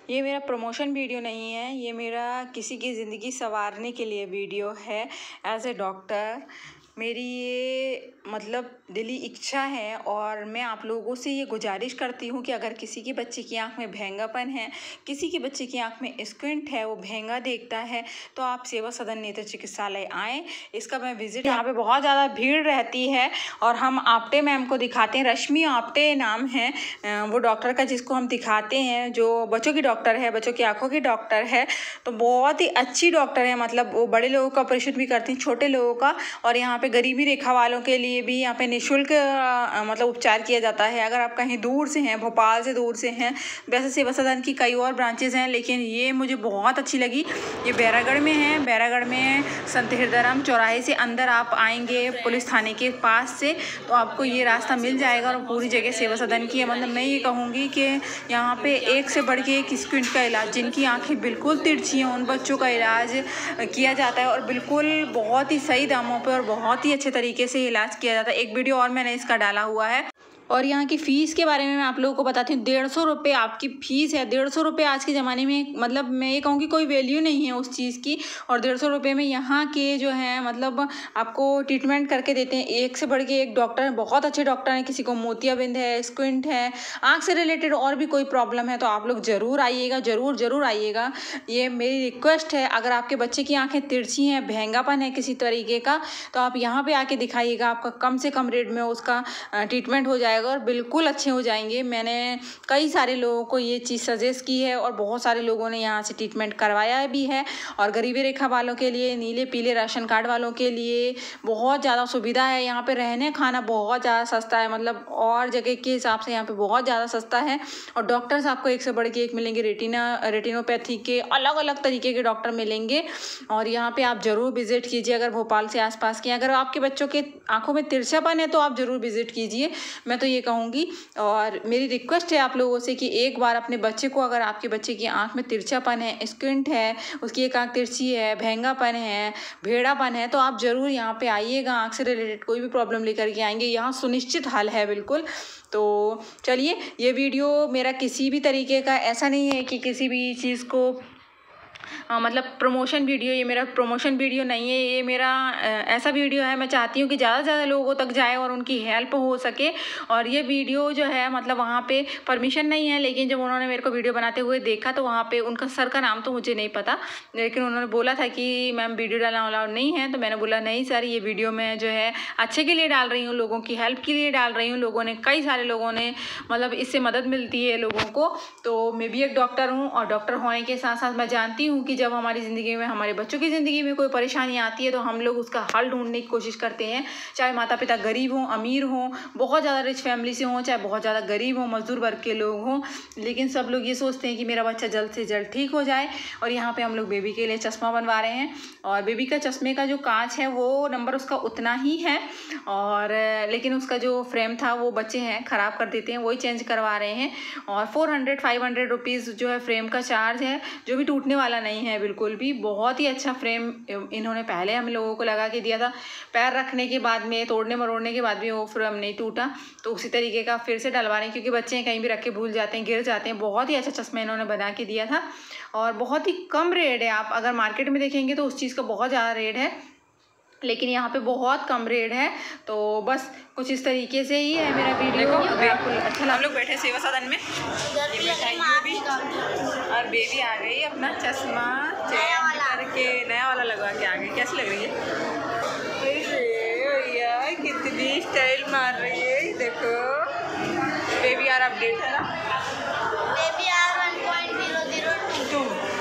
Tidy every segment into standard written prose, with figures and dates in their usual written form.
ये मेरा promotion video नहीं है, ये मेरा किसी की ज़िंदगी संवारने के लिए वीडियो है। एज ए डॉक्टर मेरी ये मतलब दिली इच्छा है और मैं आप लोगों से ये गुजारिश करती हूँ कि अगर किसी के बच्चे की आँख में भेंगापन है, किसी के बच्चे की आँख में स्क्विंट है, वो भेंगा देखता है, तो आप सेवा सदन नेत्र चिकित्सालय आएँ। इसका मैं विजिट, यहाँ पे बहुत ज़्यादा भीड़ रहती है और हम आप्टे मैम को दिखाते हैं। रश्मि आप्टे नाम है वो डॉक्टर का जिसको हम दिखाते हैं, जो बच्चों की डॉक्टर है, बच्चों की आँखों की डॉक्टर है। तो बहुत ही अच्छी डॉक्टर है, मतलब वो बड़े लोगों का ऑपरेशन भी करती हैं, छोटे लोगों का। और यहाँ पे गरीबी रेखा वालों के लिए भी यहाँ पे निःशुल्क मतलब उपचार किया जाता है। अगर आप कहीं दूर से हैं, भोपाल से दूर से हैं, वैसे सेवा सदन की कई और ब्रांचेज हैं, लेकिन ये मुझे बहुत अच्छी लगी। ये बैरागढ़ में है, बैरागढ़ में संत हृदयराम चौराहे से अंदर आप आएंगे पुलिस थाने के पास से, तो आपको ये रास्ता मिल जाएगा और पूरी जगह सेवा सदन की है। मतलब मैं ये कहूँगी कि यहाँ पे एक से बढ़ के एक स्क्विंट का इलाज, जिनकी आँखें बिल्कुल तिरछी हैं, उन बच्चों का इलाज किया जाता है और बिल्कुल बहुत ही सही दामों पे और बहुत ही अच्छे तरीके से इलाज किया जाता है। एक वीडियो और मैंने इसका डाला हुआ है। और यहाँ की फ़ीस के बारे में मैं आप लोगों को बताती हूँ। 150 रुपये आपकी फ़ीस है। 150 रुपये आज के ज़माने में, मतलब मैं ये कहूँगी कोई वैल्यू नहीं है उस चीज़ की। और 150 रुपये में यहाँ के जो हैं मतलब आपको ट्रीटमेंट करके देते हैं। एक से बढ़ के एक डॉक्टर है, बहुत अच्छे डॉक्टर हैं। किसी को मोतियाबिंद है, स्क्विंट है, आँख से रिलेटेड और भी कोई प्रॉब्लम है तो आप लोग ज़रूर आइएगा, ज़रूर आइएगा। ये मेरी रिक्वेस्ट है। अगर आपके बच्चे की आँखें तिरछी हैं, भेंगापन है किसी तरीके का, तो आप यहाँ पर आके दिखाइएगा। आपका कम से कम रेट में उसका ट्रीटमेंट हो जाएगा और बिल्कुल अच्छे हो जाएंगे। मैंने कई सारे लोगों को ये चीज़ सजेस्ट की है और बहुत सारे लोगों ने यहाँ से ट्रीटमेंट करवाया भी है। और गरीबी रेखा वालों के लिए, नीले पीले राशन कार्ड वालों के लिए बहुत ज़्यादा सुविधा है। यहाँ पे रहने खाना बहुत ज़्यादा सस्ता है, मतलब और जगह के हिसाब से यहाँ पे बहुत ज़्यादा सस्ता है। और डॉक्टर्स आपको एक से बढ़ के एक मिलेंगे। रेटिनोपैथी के अलग अलग तरीके के डॉक्टर मिलेंगे और यहाँ पे आप ज़रूर विजिट कीजिए। अगर भोपाल से आसपास के, अगर आपके बच्चों के आंखों में तिरछापन है तो आप ज़रूर विजिट कीजिए, मैं तो ये कहूँगी। और मेरी रिक्वेस्ट है आप लोगों से कि एक बार अपने बच्चे को, अगर आपके बच्चे की आंख में तिरछापन है, स्क्विंट है, उसकी एक आंख तिरछी है, भेंगापन है, भेड़ापन है, तो आप ज़रूर यहाँ पे आइएगा। आंख से रिलेटेड कोई भी प्रॉब्लम लेकर के आएंगे, यहाँ सुनिश्चित हल है बिल्कुल। तो चलिए, ये वीडियो मेरा किसी भी तरीके का ऐसा नहीं है कि किसी भी चीज़ को मतलब प्रमोशन वीडियो, ये मेरा प्रमोशन वीडियो नहीं है। ये मेरा ऐसा वीडियो है, मैं चाहती हूँ कि ज़्यादा से ज़्यादा लोगों तक जाए और उनकी हेल्प हो सके। और ये वीडियो जो है मतलब वहाँ पे परमिशन नहीं है, लेकिन जब उन्होंने मेरे को वीडियो बनाते हुए देखा तो वहाँ पे उनका सर का नाम तो मुझे नहीं पता, लेकिन उन्होंने बोला था कि मैम वीडियो डालना अलाउड नहीं है। तो मैंने बोला नहीं सर, ये वीडियो मैं जो है अच्छे के लिए डाल रही हूँ, लोगों की हेल्प के लिए डाल रही हूँ। लोगों ने, कई सारे लोगों ने, मतलब इससे मदद मिलती है लोगों को। तो मैं भी एक डॉक्टर हूँ और डॉक्टर होने के साथ साथ मैं जानती हूँ कि जब हमारी ज़िंदगी में, हमारे बच्चों की ज़िंदगी में कोई परेशानी आती है तो हम लोग उसका हल ढूंढने की कोशिश करते हैं। चाहे माता पिता गरीब हों, अमीर हों, बहुत ज़्यादा रिच फैमिली से हों, चाहे बहुत ज़्यादा गरीब हों, मजदूर वर्ग के लोग हों, लेकिन सब लोग ये सोचते हैं कि मेरा बच्चा जल्द से जल्द ठीक हो जाए। और यहाँ पे हम लोग बेबी के लिए चश्मा बनवा रहे हैं और बेबी का चश्मे का जो कांच है वो नंबर उसका उतना ही है, और लेकिन उसका जो फ्रेम था वो बच्चे हैं ख़राब कर देते हैं, वही चेंज करवा रहे हैं। और 400-500 रुपीज़ जो है फ्रेम का चार्ज है, जो भी टूटने वाला नहीं है बिल्कुल भी। बहुत ही अच्छा फ्रेम इन्होंने पहले हम लोगों को लगा के दिया था, पैर रखने के बाद में, तोड़ने मरोड़ने के बाद भी वो फ्रेम नहीं टूटा। तो उसी तरीके का फिर से डलवा रहे हैं, क्योंकि बच्चे कहीं भी रख के भूल जाते हैं, गिर जाते हैं। बहुत ही अच्छा चश्मा इन्होंने बना के दिया था और बहुत ही कम रेट है। आप अगर मार्केट में देखेंगे तो उस चीज़ का बहुत ज़्यादा रेट है, लेकिन यहाँ पे बहुत कम रेट है। तो बस कुछ इस तरीके से ही है मेरा वीडियो। बिल्कुल अच्छा। हम लोग बैठे सेवा सदन में, और बेबी आ गई अपना चश्मा करके नया वाला लगवा के आ गई। कैसी लग रही है भैया? कितनी स्टाइल मार रही है, देखो। बेबी आर अपडेट है ना, बेबी आर 1.002।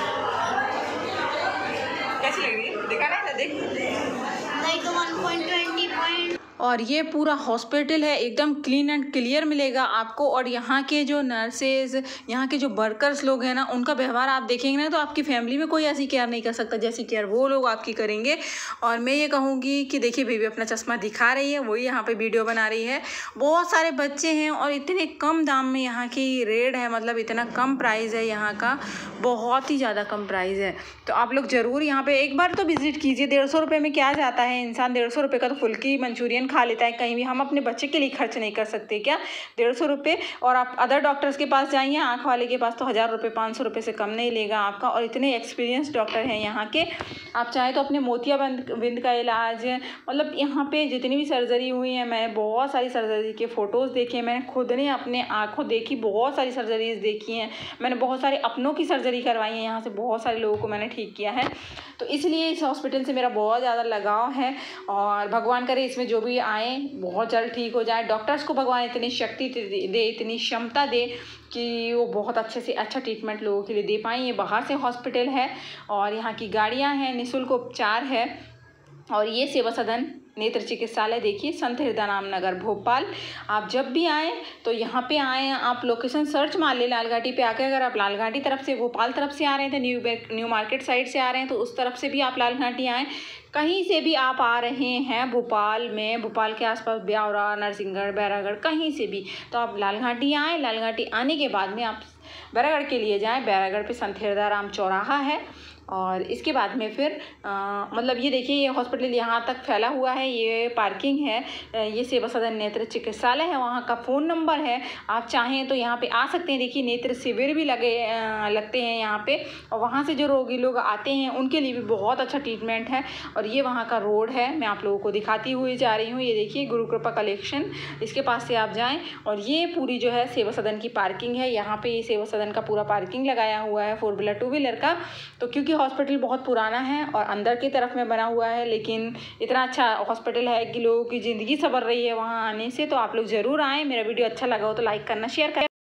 कैसी लग रही है? देखा नहीं था, देख नहीं तो 1.20 और ये पूरा हॉस्पिटल है, एकदम क्लीन एंड क्लियर मिलेगा आपको। और यहाँ के जो नर्सेज, यहाँ के जो वर्कर्स लोग हैं ना, उनका व्यवहार आप देखेंगे ना तो आपकी फैमिली में कोई ऐसी केयर नहीं कर सकता जैसी केयर वो लोग आपकी करेंगे। और मैं ये कहूँगी कि देखिए, बेबी अपना चश्मा दिखा रही है, वही यहाँ पे वीडियो बना रही है। बहुत सारे बच्चे हैं और इतने कम दाम में यहाँ की रेट है, मतलब इतना कम प्राइस है यहाँ का, बहुत ही ज़्यादा कम प्राइस है। तो आप लोग ज़रूर यहाँ पर एक बार तो विजिट कीजिए। 150 रुपये में क्या जाता है इंसान, 150 रुपये का तो फुल्की मंचूरियन दिखा लेता है कहीं भी। हम अपने बच्चे के लिए खर्च नहीं कर सकते क्या 150 रुपये? और आप अदर डॉक्टर्स के पास जाइए, आँख वाले के पास तो 1000 रुपये 500 रुपये से कम नहीं लेगा आपका, और इतने एक्सपीरियंस डॉक्टर हैं यहाँ के। आप चाहे तो अपने मोतियाबिंद का इलाज, मतलब यहाँ पे जितनी भी सर्जरी हुई है, मैंने बहुत सारी सर्जरी के फ़ोटोज़ देखे हैं, मैंने खुद ने अपने आँखों देखी, बहुत सारी सर्जरीज देखी हैं, मैंने बहुत सारे अपनों की सर्जरी करवाई है, यहाँ से बहुत सारे लोगों को मैंने ठीक किया है। तो इसलिए इस हॉस्पिटल से मेरा बहुत ज़्यादा लगाव है, और भगवान करे इसमें जो भी आए बहुत जल्द ठीक हो जाए। डॉक्टर्स को भगवान इतनी शक्ति दे, इतनी क्षमता दे कि वो बहुत अच्छे से अच्छा ट्रीटमेंट लोगों के लिए दे पाएँ। ये बाहर से हॉस्पिटल है और यहाँ की गाड़ियाँ हैं, निःशुल्क उपचार है। और ये सेवा सदन नेत्र चिकित्सालय देखिए, संत हृदयनाम नगर भोपाल। आप जब भी आएँ तो यहाँ पे आएँ, आप लोकेशन सर्च मार ले लालघाटी पे आकर। अगर आप लालघाटी तरफ से, भोपाल तरफ से आ रहे हैं तो न्यू मार्केट साइड से आ रहे हैं तो उस तरफ से भी आप लालघाटी आएँ। कहीं से भी आप आ रहे हैं भोपाल में, भोपाल के आसपास ब्यावरा, नरसिंहगढ़, बैरागढ़, कहीं से भी, तो आप लालघाटी आएँ। लालघाटी आने के बाद में आप बैरागढ़ के लिए जाएँ। बैरागढ़ पे संत हृदयराम चौराहा है, और इसके बाद में फिर मतलब ये देखिए, ये हॉस्पिटल यहाँ तक फैला हुआ है, ये पार्किंग है, ये सेवा सदन नेत्र चिकित्सालय है, वहाँ का फ़ोन नंबर है। आप चाहें तो यहाँ पे आ सकते हैं। देखिए नेत्र शिविर भी लगते हैं यहाँ पे, और वहाँ से जो रोगी लोग आते हैं उनके लिए भी बहुत अच्छा ट्रीटमेंट है। और ये वहाँ का रोड है, मैं आप लोगों को दिखाती हुई जा रही हूँ। ये देखिए गुरु कृपा कलेक्शन, इसके पास से आप जाएँ, और ये पूरी जो है सेवा सदन की पार्किंग है। यहाँ पे ये सेवा सदन का पूरा पार्किंग लगाया हुआ है 4 व्हीलर 2 व्हीलर का। तो क्योंकि हॉस्पिटल बहुत पुराना है और अंदर की तरफ में बना हुआ है, लेकिन इतना अच्छा हॉस्पिटल है कि लोगों की ज़िंदगी संवर रही है वहाँ आने से। तो आप लोग ज़रूर आएँ। मेरा वीडियो अच्छा लगा हो तो लाइक करना, शेयर करना।